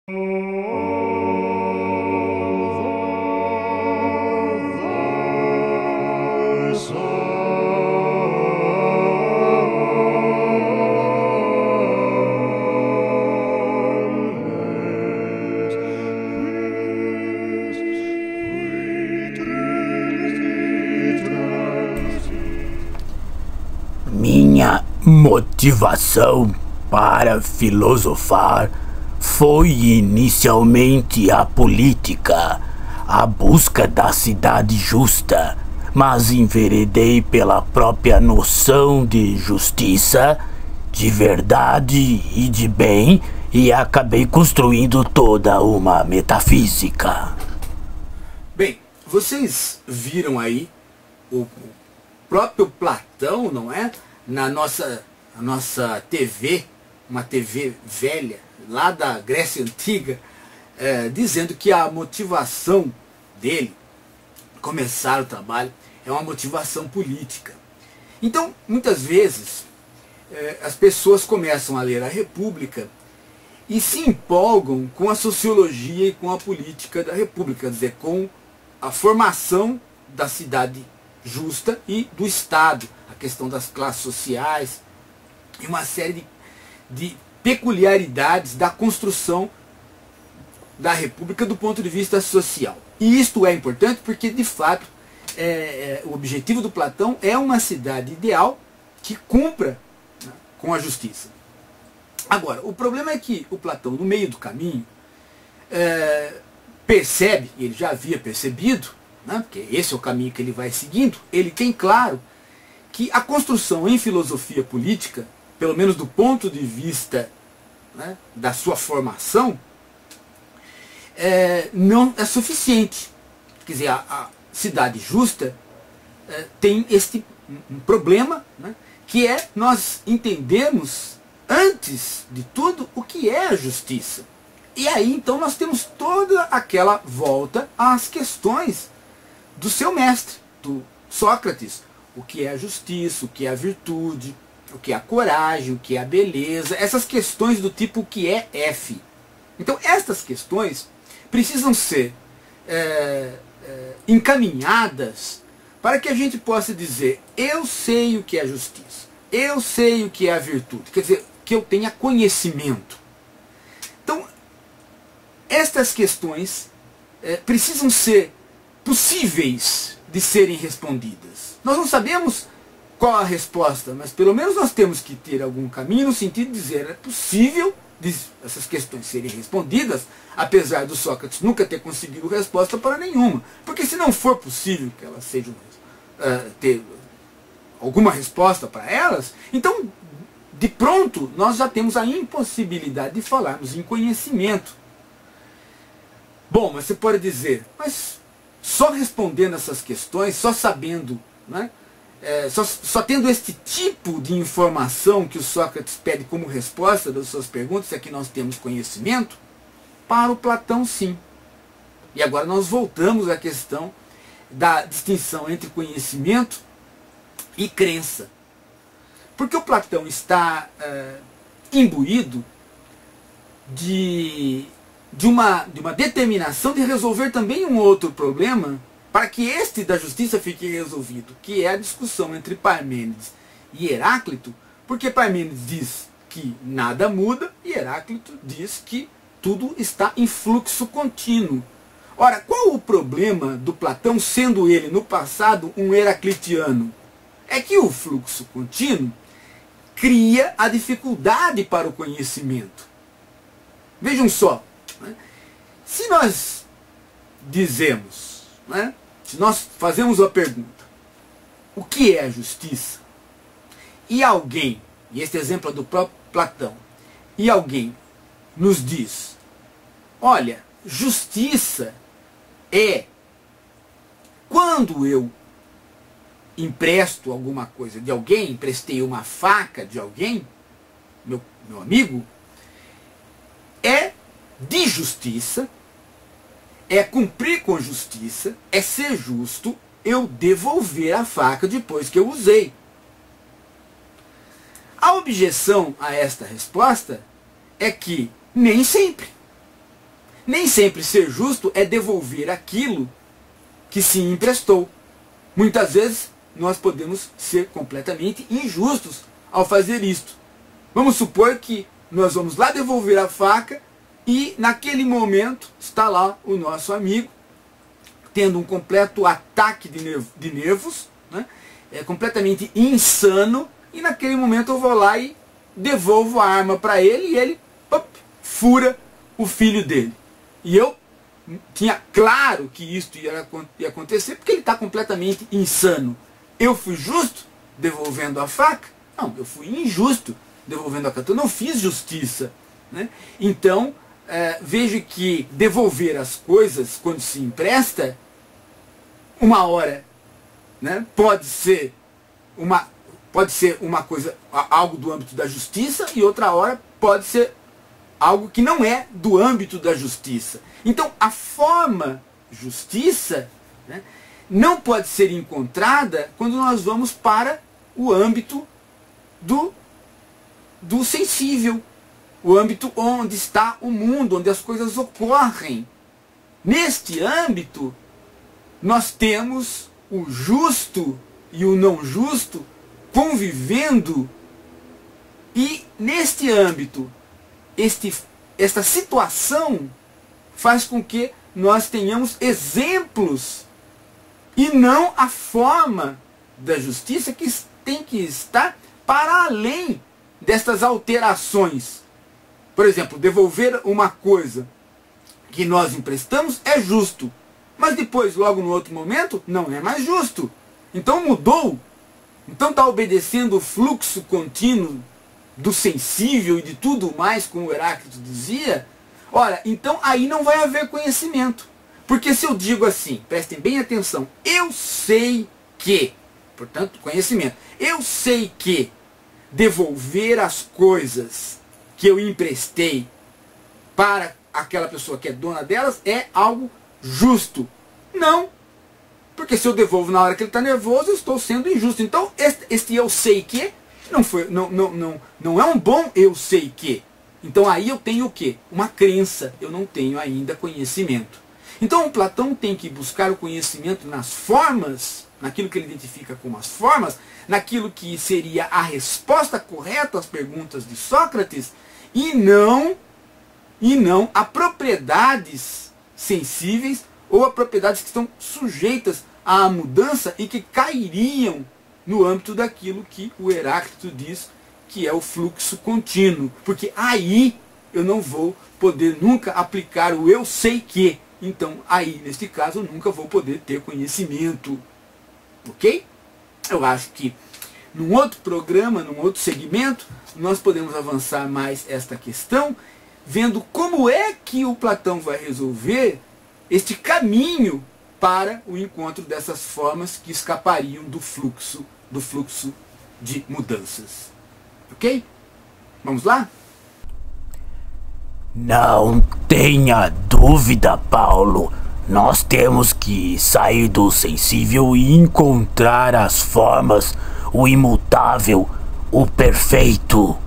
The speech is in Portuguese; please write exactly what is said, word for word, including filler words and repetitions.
Minha motivação para filosofar foi inicialmente a política, a busca da cidade justa, mas enveredei pela própria noção de justiça, de verdade e de bem e acabei construindo toda uma metafísica. Bem, vocês viram aí o próprio Platão, não é? Na nossa, a nossa T V, uma T V velha, lá da Grécia Antiga, é, dizendo que a motivação dele, começar o trabalho, é uma motivação política. Então, muitas vezes, é, as pessoas começam a ler a República e se empolgam com a sociologia e com a política da República, quer dizer, com a formação da cidade justa e do Estado, a questão das classes sociais e uma série de, de peculiaridades da construção da República do ponto de vista social. E isto é importante porque, de fato, é, é, o objetivo do Platão é uma cidade ideal que cumpra, né, com a justiça. Agora, o problema é que o Platão, no meio do caminho, é, percebe, ele já havia percebido, né, porque esse é o caminho que ele vai seguindo, ele tem claro que a construção em filosofia política, pelo menos do ponto de vista, né, da sua formação, é, não é suficiente. Quer dizer, a, a cidade justa é, tem este um problema, né, que é nós entendermos, antes de tudo, o que é a justiça. E aí, então, nós temos toda aquela volta às questões do seu mestre, do Sócrates. O que é a justiça, o que é a virtude, o que é a coragem, o que é a beleza, essas questões do tipo o que é F. Então, estas questões precisam ser é, é, encaminhadas para que a gente possa dizer: eu sei o que é justiça, eu sei o que é a virtude, quer dizer, que eu tenha conhecimento. Então, estas questões é, precisam ser possíveis de serem respondidas. Nós não sabemos qual a resposta, mas pelo menos nós temos que ter algum caminho no sentido de dizer: é possível de essas questões serem respondidas, apesar do Sócrates nunca ter conseguido resposta para nenhuma. Porque se não for possível que elas sejam uh, ter alguma resposta para elas, então de pronto nós já temos a impossibilidade de falarmos em conhecimento. Bom, mas você pode dizer, mas só respondendo essas questões, só sabendo, né, é, só, só tendo este tipo de informação que o Sócrates pede como resposta das suas perguntas, é que nós temos conhecimento? Para o Platão, sim. E agora nós voltamos à questão da distinção entre conhecimento e crença. Porque o Platão está é, imbuído de, de, uma, de uma determinação de resolver também um outro problema, para que este da justiça fique resolvido, que é a discussão entre Parmênides e Heráclito, porque Parmênides diz que nada muda e Heráclito diz que tudo está em fluxo contínuo. Ora, qual o problema do Platão, sendo ele no passado um heraclitiano? É que o fluxo contínuo cria a dificuldade para o conhecimento. Vejam só, né? Se nós dizemos, né, se nós fazemos a pergunta, o que é a justiça? E alguém, e este exemplo é do próprio Platão, e alguém nos diz, olha, justiça é quando eu empresto alguma coisa de alguém, emprestei uma faca de alguém, meu, meu amigo, é de justiça, é cumprir com justiça, é ser justo eu devolver a faca depois que eu usei. A objeção a esta resposta é que nem sempre. Nem sempre ser justo é devolver aquilo que se emprestou. Muitas vezes nós podemos ser completamente injustos ao fazer isto. Vamos supor que nós vamos lá devolver a faca e naquele momento está lá o nosso amigo tendo um completo ataque de, nerv de nervos, né? É completamente insano, e naquele momento eu vou lá e devolvo a arma para ele e ele pop, fura o filho dele. E eu tinha claro que isso ia, ia acontecer porque ele está completamente insano. Eu fui justo devolvendo a faca? Não, eu fui injusto devolvendo a faca. Eu não fiz justiça, né? Então, é, vejo que devolver as coisas quando se empresta, uma hora, né, pode ser uma pode ser uma coisa, algo do âmbito da justiça, e outra hora pode ser algo que não é do âmbito da justiça. Então, a forma justiça, né, não pode ser encontrada quando nós vamos para o âmbito do, do sensível, o âmbito onde está o mundo, onde as coisas ocorrem. Neste âmbito, nós temos o justo e o não justo convivendo, e neste âmbito, este, esta situação faz com que nós tenhamos exemplos e não a forma da justiça que tem que estar para além destas alterações. Por exemplo, devolver uma coisa que nós emprestamos é justo, mas depois, logo no outro momento, não é mais justo. Então mudou. Então está obedecendo o fluxo contínuo do sensível e de tudo mais, como o Heráclito dizia. Ora, então aí não vai haver conhecimento. Porque se eu digo assim, prestem bem atenção, eu sei que, portanto, conhecimento, eu sei que devolver as coisas que eu emprestei para aquela pessoa que é dona delas é algo justo. Não, porque se eu devolvo na hora que ele está nervoso, eu estou sendo injusto. Então, este, este eu sei que não, foi, não, não, não, não é um bom eu sei que. Então aí eu tenho o quê? Uma crença, eu não tenho ainda conhecimento. Então Platão tem que buscar o conhecimento nas formas, naquilo que ele identifica como as formas, naquilo que seria a resposta correta às perguntas de Sócrates, e não, e não a propriedades sensíveis ou a propriedades que estão sujeitas à mudança e que cairiam no âmbito daquilo que o Heráclito diz que é o fluxo contínuo. Porque aí eu não vou poder nunca aplicar o eu sei que. Então aí, neste caso, eu nunca vou poder ter conhecimento. Ok? Eu acho que num outro programa, num outro segmento, nós podemos avançar mais esta questão, vendo como é que o Platão vai resolver este caminho para o encontro dessas formas que escapariam do fluxo, do fluxo de mudanças. Ok? Vamos lá? Não tenha dúvida, Paulo. Nós temos que sair do sensível e encontrar as formas, o imutável, o perfeito.